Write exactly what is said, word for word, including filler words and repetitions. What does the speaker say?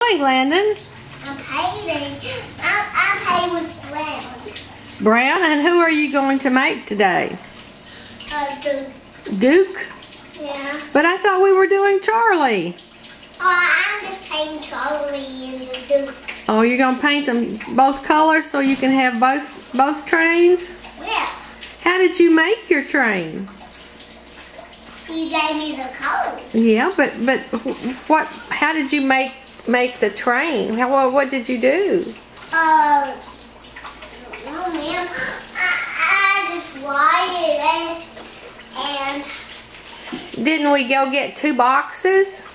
doing, Landon? I'm painting. I, I paint with brown. Brown, and who are you going to make today? Uh, Duke. Duke? Yeah. But I thought we were doing Charlie. Oh, I'm just painting Charlie and the Duke. Oh, you're going to paint them both colors so you can have both both trains? Yeah. How did you make your train? You gave me the colors. Yeah, but but what? How did you make make the train? How what, what did you do? Uh, oh man, I, I just wired it and. Didn't we go get two boxes?